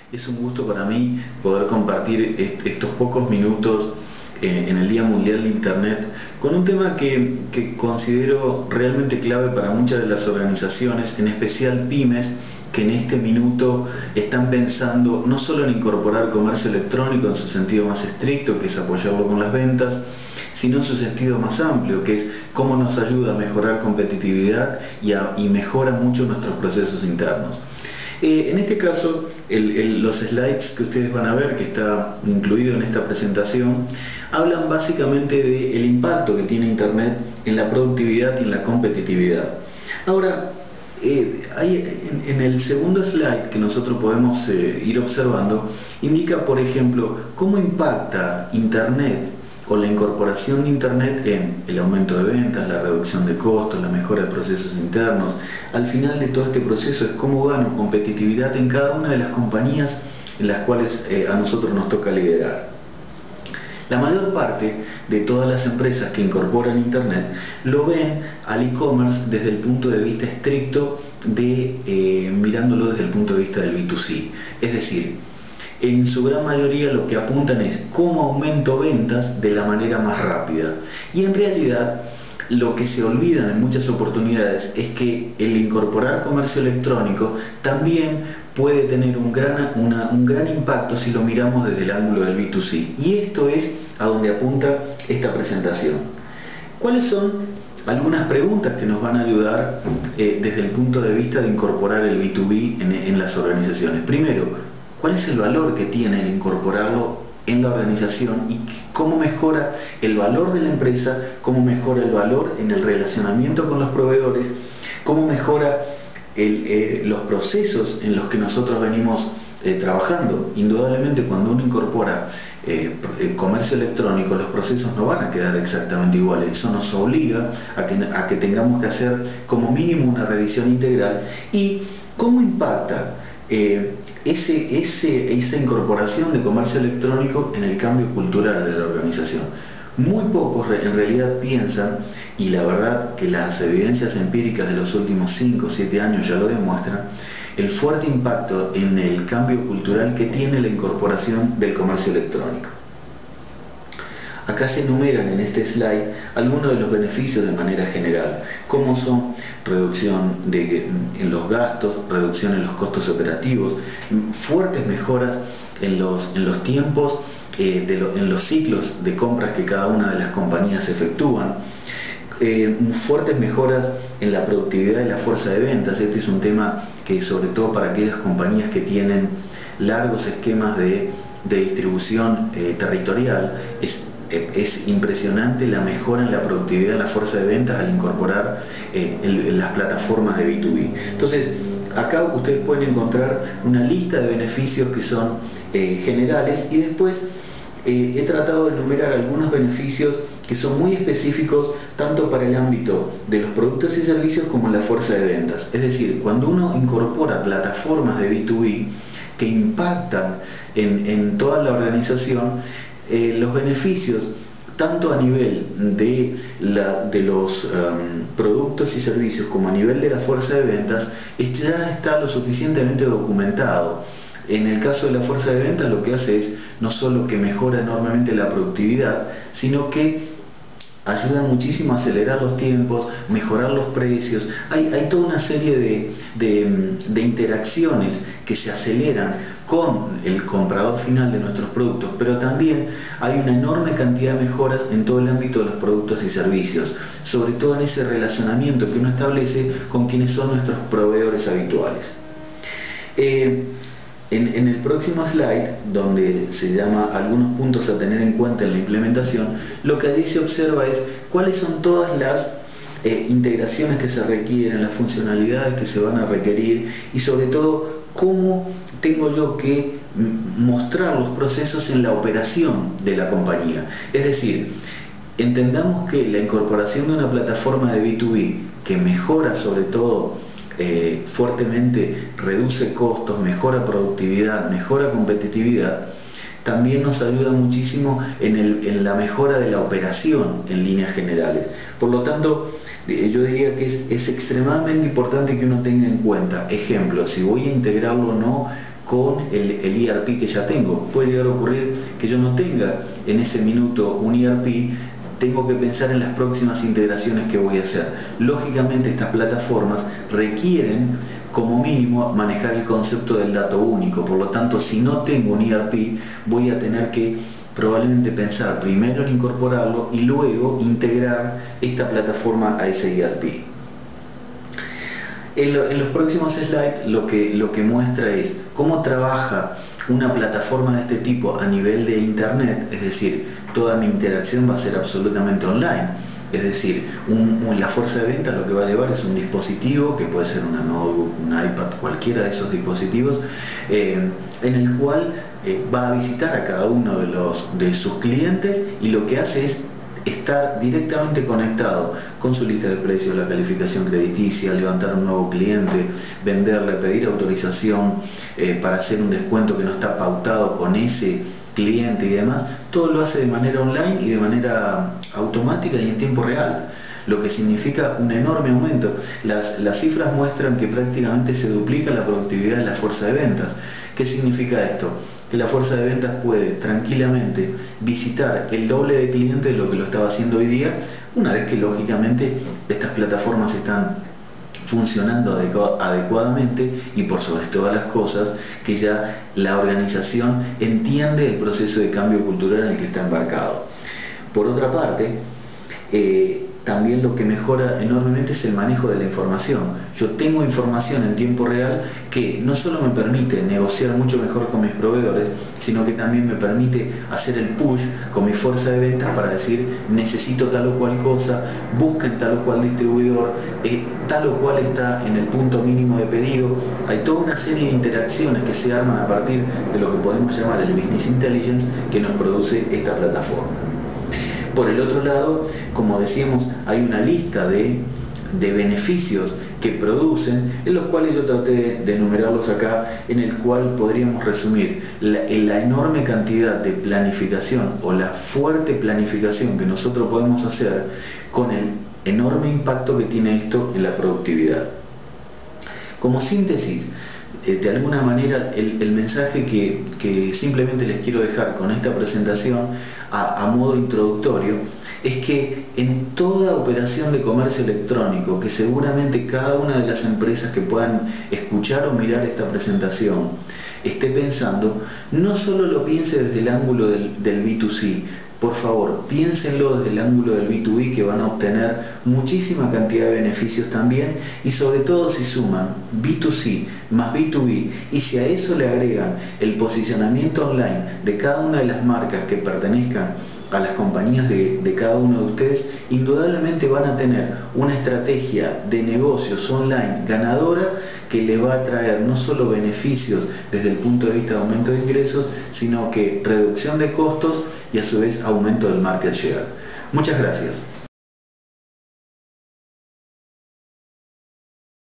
Es un gusto para mí poder compartir estos pocos minutos en el Día Mundial de Internet con un tema que considero realmente clave para muchas de las organizaciones, en especial pymes, que en este minuto están pensando no solo en incorporar comercio electrónico en su sentido más estricto, que es apoyarlo con las ventas, sino en su sentido más amplio, que es cómo nos ayuda a mejorar competitividad y mejora mucho nuestros procesos internos. En este caso, los slides que ustedes van a ver, que está incluido en esta presentación, hablan básicamente del impacto que tiene Internet en la productividad y en la competitividad. Ahora, en el segundo slide que nosotros podemos ir observando, indica, por ejemplo, cómo impacta Internet o la incorporación de Internet en el aumento de ventas, la reducción de costos, la mejora de procesos internos. Al final de todo este proceso es cómo gano competitividad en cada una de las compañías en las cuales a nosotros nos toca liderar. La mayor parte de todas las empresas que incorporan Internet lo ven al e-commerce desde el punto de vista estricto de mirándolo desde el punto de vista del B2C. Es decir, en su gran mayoría lo que apuntan es cómo aumento ventas de la manera más rápida. Y en realidad lo que se olvidan en muchas oportunidades es que el incorporar comercio electrónico también puede tener un gran impacto si lo miramos desde el ángulo del B2C. Y esto es a donde apunta esta presentación. ¿Cuáles son algunas preguntas que nos van a ayudar desde el punto de vista de incorporar el B2B en las organizaciones? Primero, ¿cuál es el valor que tiene el incorporarlo en la organización y cómo mejora el valor de la empresa, cómo mejora el valor en el relacionamiento con los proveedores, cómo mejora los procesos en los que nosotros venimos trabajando? Indudablemente, cuando uno incorpora comercio electrónico, los procesos no van a quedar exactamente iguales. Eso nos obliga a que tengamos que hacer como mínimo una revisión integral. ¿Y cómo impacta esa incorporación de comercio electrónico en el cambio cultural de la organización? Muy pocos en realidad piensan, y la verdad que las evidencias empíricas de los últimos 5 o 7 años ya lo demuestran, el fuerte impacto en el cambio cultural que tiene la incorporación del comercio electrónico. Acá se enumeran en este slide algunos de los beneficios de manera general, como son reducción en los gastos, reducción en los costos operativos, fuertes mejoras en los tiempos, en los ciclos de compras que cada una de las compañías efectúan, fuertes mejoras en la productividad y la fuerza de ventas. Este es un tema que, sobre todo para aquellas compañías que tienen largos esquemas de distribución territorial, es impresionante la mejora en la productividad y la fuerza de ventas al incorporar las plataformas de B2B. Entonces, acá ustedes pueden encontrar una lista de beneficios que son generales, y después he tratado de enumerar algunos beneficios que son muy específicos tanto para el ámbito de los productos y servicios como la fuerza de ventas. Es decir, cuando uno incorpora plataformas de B2B que impactan en toda la organización, los beneficios tanto a nivel de los productos y servicios como a nivel de la fuerza de ventas ya está lo suficientemente documentado. En el caso de la fuerza de ventas, lo que hace es no solo que mejora enormemente la productividad, sino que ayuda muchísimo a acelerar los tiempos, mejorar los precios. Hay toda una serie de interacciones que se aceleran con el comprador final de nuestros productos, pero también hay una enorme cantidad de mejoras en todo el ámbito de los productos y servicios, sobre todo en ese relacionamiento que uno establece con quienes son nuestros proveedores habituales. En el próximo slide, donde se llama algunos puntos a tener en cuenta en la implementación, lo que allí se observa es cuáles son todas las integraciones que se requieren, las funcionalidades que se van a requerir, y sobre todo cómo tengo yo que mostrar los procesos en la operación de la compañía. Es decir, entendamos que la incorporación de una plataforma de B2B que mejora sobre todo fuertemente, reduce costos, mejora productividad, mejora competitividad, también nos ayuda muchísimo en la mejora de la operación en líneas generales. Por lo tanto, yo diría que es extremadamente importante que uno tenga en cuenta, ejemplo, si voy a integrarlo o no con el ERP que ya tengo. Puede llegar a ocurrir que yo no tenga en ese minuto un ERP, tengo que pensar en las próximas integraciones que voy a hacer. Lógicamente estas plataformas requieren como mínimo manejar el concepto del dato único, por lo tanto si no tengo un ERP voy a tener que probablemente pensar primero en incorporarlo y luego integrar esta plataforma a ese ERP. En los próximos slides lo que muestra es cómo trabaja una plataforma de este tipo a nivel de internet, es decir, toda mi interacción va a ser absolutamente online. Es decir, la fuerza de venta lo que va a llevar es un dispositivo, que puede ser una notebook, un iPad, cualquiera de esos dispositivos, en el cual va a visitar a cada uno de sus clientes y lo que hace es estar directamente conectado con su lista de precios, la calificación crediticia, levantar un nuevo cliente, venderle, pedir autorización para hacer un descuento que no está pautado con ese cliente y demás. Todo lo hace de manera online y de manera automática y en tiempo real, lo que significa un enorme aumento. Las cifras muestran que prácticamente se duplica la productividad de la fuerza de ventas. ¿Qué significa esto? Que la fuerza de ventas puede tranquilamente visitar el doble de clientes de lo que lo estaba haciendo hoy día, una vez que lógicamente estas plataformas están funcionando adecuadamente y por sobre todas las cosas que ya la organización entiende el proceso de cambio cultural en el que está embarcado. Por otra parte, también lo que mejora enormemente es el manejo de la información. Yo tengo información en tiempo real que no solo me permite negociar mucho mejor con mis proveedores, sino que también me permite hacer el push con mi fuerza de ventas para decir necesito tal o cual cosa, busquen tal o cual distribuidor, tal o cual está en el punto mínimo de pedido. Hay toda una serie de interacciones que se arman a partir de lo que podemos llamar el Business Intelligence que nos produce esta plataforma. Por el otro lado, como decíamos, hay una lista de beneficios que producen, en los cuales yo traté de enumerarlos acá, en el cual podríamos resumir la enorme cantidad de planificación o la fuerte planificación que nosotros podemos hacer con el enorme impacto que tiene esto en la productividad. Como síntesis, de alguna manera el mensaje que simplemente les quiero dejar con esta presentación a modo introductorio es que en toda operación de comercio electrónico, que seguramente cada una de las empresas que puedan escuchar o mirar esta presentación esté pensando, no solo lo piense desde el ángulo del B2C, por favor, piénsenlo desde el ángulo del B2B, que van a obtener muchísima cantidad de beneficios también, y sobre todo si suman B2C más B2B, y si a eso le agregan el posicionamiento online de cada una de las marcas que pertenezcan a las compañías de cada uno de ustedes, indudablemente van a tener una estrategia de negocios online ganadora que le va a traer no solo beneficios desde el punto de vista de aumento de ingresos, sino que reducción de costos y a su vez aumento del market share. Muchas gracias.